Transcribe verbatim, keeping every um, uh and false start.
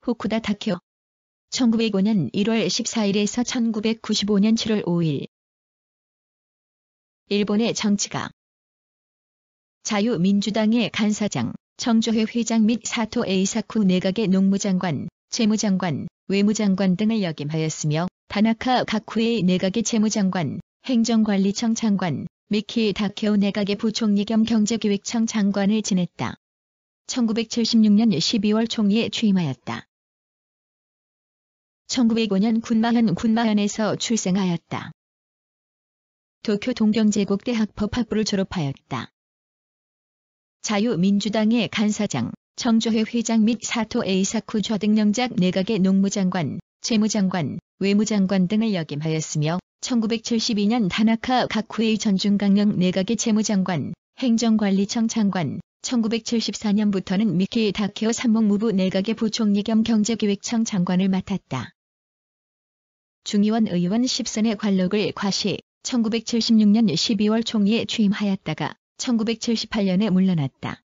후쿠다 타케오. 천구백오 년 일월 십사일에서 천구백구십오 년 칠월 오일. 일본의 정치가. 자유민주당의 간사장, 청조회 회장 및 사토 에이사쿠 내각의 농무장관, 재무장관, 외무장관 등을 역임하였으며 다나카 가쿠에이 내각의 재무장관, 행정관리청 장관, 미키 다케오 내각의 부총리 겸 경제기획청 장관을 지냈다. 천구백칠십육 년 십이월 총리에 취임하였다. 천구백오 년 군마현 군마현에서 출생하였다. 도쿄 동경제국대학 법학부를 졸업하였다. 자유민주당의 간사장, 청조회 회장 및 사토 에이사쿠 좌등령작 내각의 농무장관, 재무장관, 외무장관 등을 역임하였으며 천구백칠십이 년 다나카 가쿠에이 전중강령 내각의 재무장관, 행정관리청 장관, 천구백칠십사 년부터는 미키 다케오 삼목무부 내각의 부총리 겸 경제기획청 장관을 맡았다. 중의원 의원 십 선의 관록을 과시, 천구백칠십육 년 십이월 총리에 취임하였다가 천구백칠십팔 년에 물러났다.